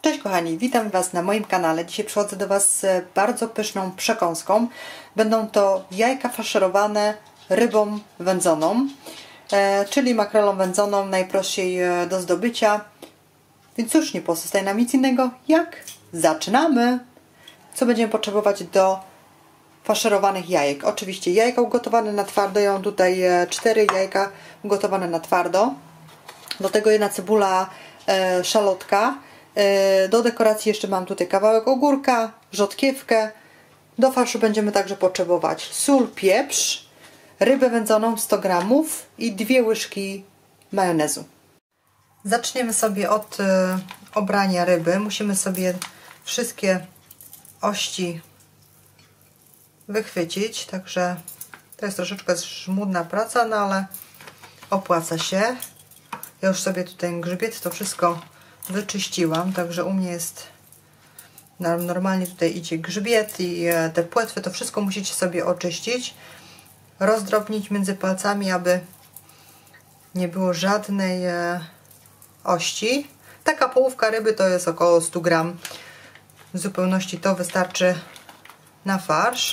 Cześć kochani, witam Was na moim kanale. Dzisiaj przychodzę do Was z bardzo pyszną przekąską. Będą to jajka faszerowane rybą wędzoną, czyli makrelą wędzoną, najprościej do zdobycia. Więc cóż, nie pozostaje nam nic innego jak zaczynamy! Co będziemy potrzebować do faszerowanych jajek? Oczywiście jajka ugotowane na twardo. Ja mam tutaj 4 jajka ugotowane na twardo. Do tego jedna cebula, szalotka. Do dekoracji jeszcze mam tutaj kawałek ogórka, rzodkiewkę. Do farszu będziemy także potrzebować sól, pieprz, rybę wędzoną 100 g i 2 łyżki majonezu. Zaczniemy sobie od obrania ryby. Musimy sobie wszystkie ości wychwycić, także to jest troszeczkę żmudna praca, no ale opłaca się. Ja już sobie tutaj grzbiet to wszystko wyczyściłam, także u mnie jest normalnie, tutaj idzie grzbiet i te płetwy, to wszystko musicie sobie oczyścić, rozdrobnić między palcami, aby nie było żadnej ości. Taka połówka ryby to jest około 100 g. W zupełności to wystarczy na farsz.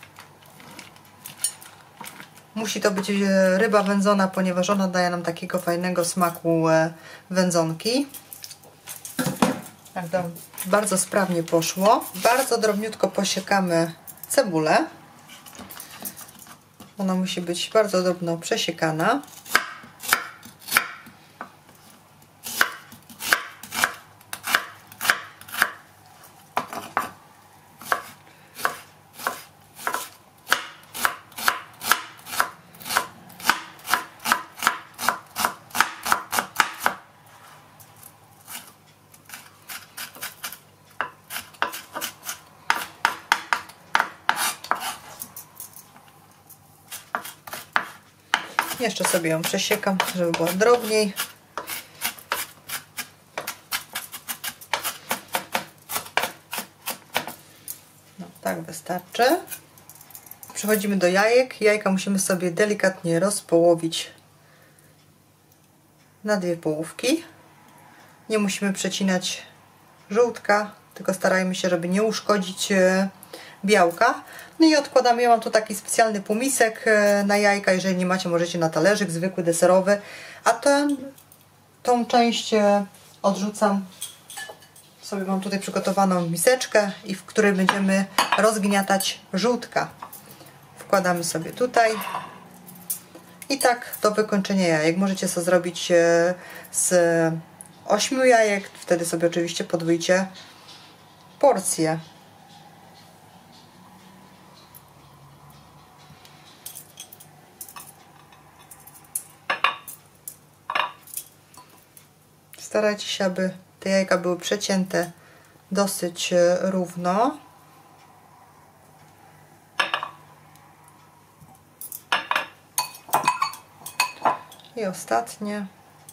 Musi to być ryba wędzona, ponieważ ona daje nam takiego fajnego smaku wędzonki. Tak, to bardzo sprawnie poszło. Bardzo drobniutko posiekamy cebulę. Ona musi być bardzo drobno przesiekana. Jeszcze sobie ją przesiekam, żeby była drobniej. No, tak wystarczy. Przechodzimy do jajek. Jajka musimy sobie delikatnie rozpołowić na 2 połówki. Nie musimy przecinać żółtka, tylko starajmy się, żeby nie uszkodzić białka. No i odkładamy. Ja mam tu taki specjalny półmisek na jajka. Jeżeli nie macie, możecie na talerzyk zwykły, deserowy. A tą część odrzucam. Sobie mam tutaj przygotowaną miseczkę, i w której będziemy rozgniatać żółtka. Wkładamy sobie tutaj. I tak do wykończenia jajek. Możecie sobie zrobić z 8 jajek. Wtedy sobie oczywiście podwójcie porcję. Starajcie się, aby te jajka były przecięte dosyć równo. I ostatnie.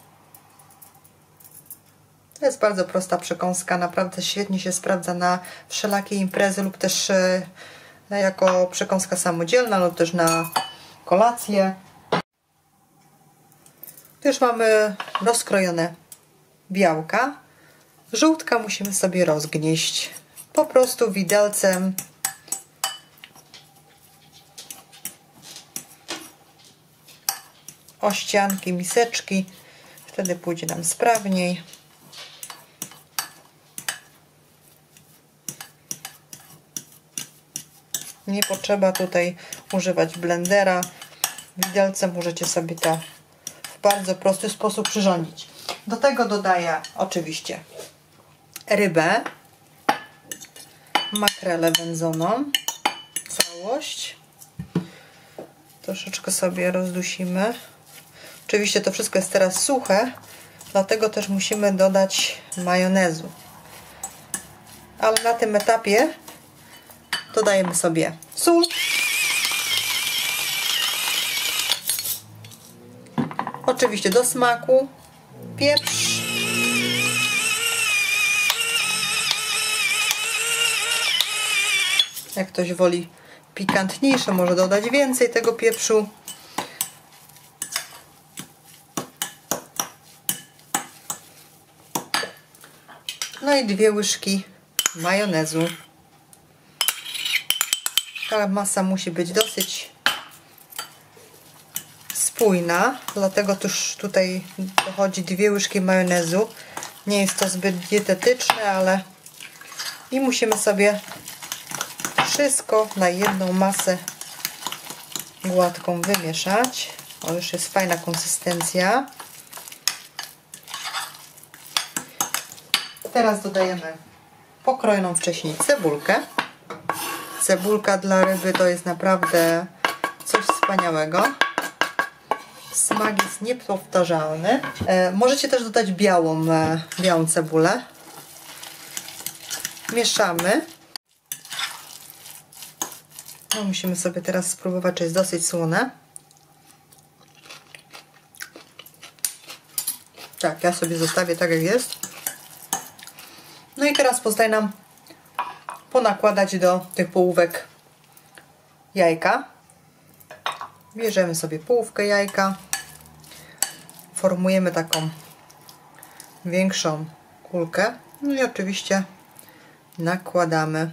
To jest bardzo prosta przekąska, naprawdę świetnie się sprawdza na wszelakie imprezy lub też jako przekąska samodzielna lub też na kolację. Tu już mamy rozkrojone białka. Żółtka musimy sobie rozgnieść po prostu widelcem. O ścianki miseczki, wtedy pójdzie nam sprawniej. Nie potrzeba tutaj używać blendera. Widelcem możecie sobie to w bardzo prosty sposób przyrządzić. Do tego dodaję oczywiście rybę, makrelę wędzoną, całość. Troszeczkę sobie rozdusimy. Oczywiście to wszystko jest teraz suche, dlatego też musimy dodać majonezu. Ale na tym etapie dodajemy sobie sól, oczywiście do smaku, pieprz, jak ktoś woli pikantniejsze, może dodać więcej tego pieprzu. No i 2 łyżki majonezu. Ta masa musi być dosyć spójna, dlatego też tutaj dochodzi 2 łyżki majonezu. Nie jest to zbyt dietetyczne, ale i musimy sobie wszystko na jedną masę gładką wymieszać. O, już jest fajna konsystencja. Teraz dodajemy pokrojoną wcześniej cebulkę. Cebulka dla ryby to jest naprawdę coś wspaniałego. Smak jest niepowtarzalny. Możecie też dodać białą cebulę. Mieszamy. No, musimy sobie teraz spróbować, czy jest dosyć słone. Tak, ja sobie zostawię tak, jak jest. No i teraz pozostaje nam ponakładać do tych połówek jajka. Bierzemy sobie połówkę jajka. Formujemy taką większą kulkę. No i oczywiście nakładamy.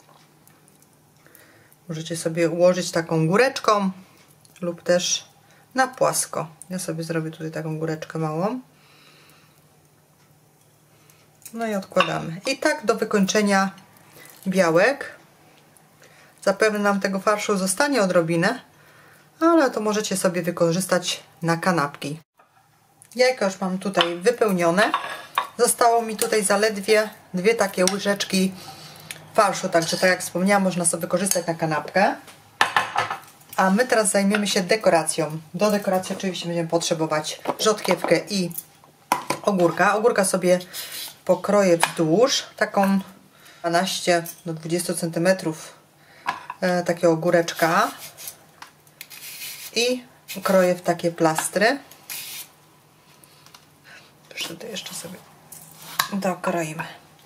Możecie sobie ułożyć taką góreczką lub też na płasko. Ja sobie zrobię tutaj taką góreczkę małą. No i odkładamy. I tak do wykończenia białek. Zapewne nam tego farszu zostanie odrobinę, ale to możecie sobie wykorzystać na kanapki. Jajka już mam tutaj wypełnione. Zostało mi tutaj zaledwie 2 takie łyżeczki farszu, także tak jak wspomniałam, można sobie wykorzystać na kanapkę. A my teraz zajmiemy się dekoracją. Do dekoracji oczywiście będziemy potrzebować rzodkiewkę i ogórka. Ogórka sobie pokroję wzdłuż, taką 12 do 20 cm takiego ogóreczka i kroję w takie plastry. Już tutaj jeszcze sobie dokroimy.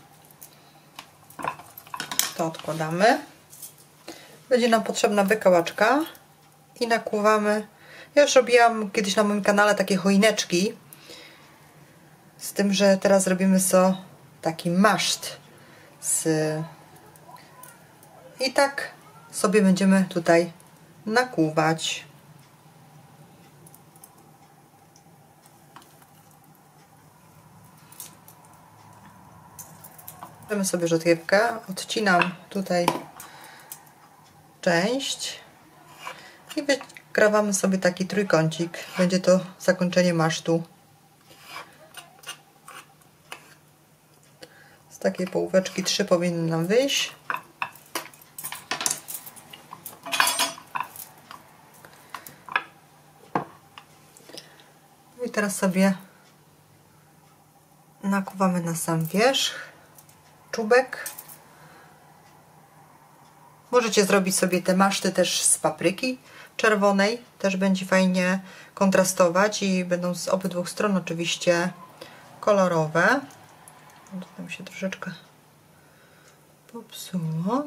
To odkładamy. Będzie nam potrzebna wykałaczka i nakłuwamy. Ja już robiłam kiedyś na moim kanale takie choineczki, z tym, że teraz robimy sobie taki maszt i tak sobie będziemy tutaj nakłuwać. Bierzemy sobie rzodkiewkę, odcinam tutaj część i wykrawamy sobie taki trójkącik. Będzie to zakończenie masztu. Z takiej połóweczki 3 powinny nam wyjść. I teraz sobie nakłuwamy na sam wierzch czubek. Możecie zrobić sobie te maszty też z papryki czerwonej, też będzie fajnie kontrastować i będą z obydwu stron oczywiście kolorowe. Tutaj mi się troszeczkę popsuło.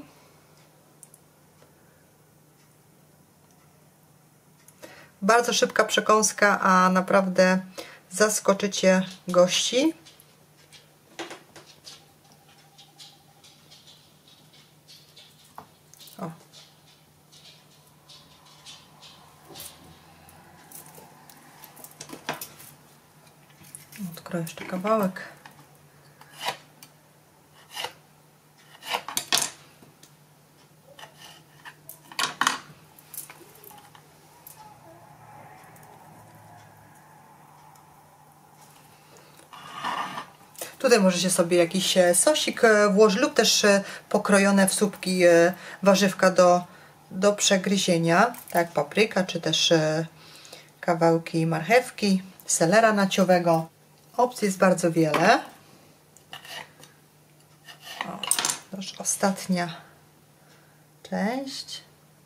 Bardzo szybka przekąska, a naprawdę zaskoczycie gości. O. Odkroję jeszcze kawałek. Tutaj możecie sobie jakiś sosik włożyć lub też pokrojone w słupki warzywka do przegryzienia, tak, papryka, czy też kawałki marchewki, selera naciowego. Opcji jest bardzo wiele. O, już ostatnia część.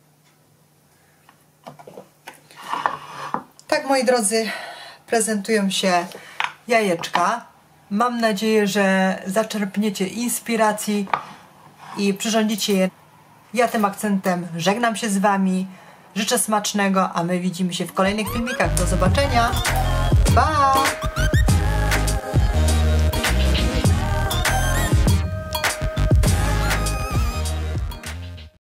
Tak, moi drodzy, prezentują się jajeczka. Mam nadzieję, że zaczerpniecie inspiracji i przyrządzicie je. Ja tym akcentem żegnam się z Wami. Życzę smacznego, a my widzimy się w kolejnych filmikach. Do zobaczenia. Pa!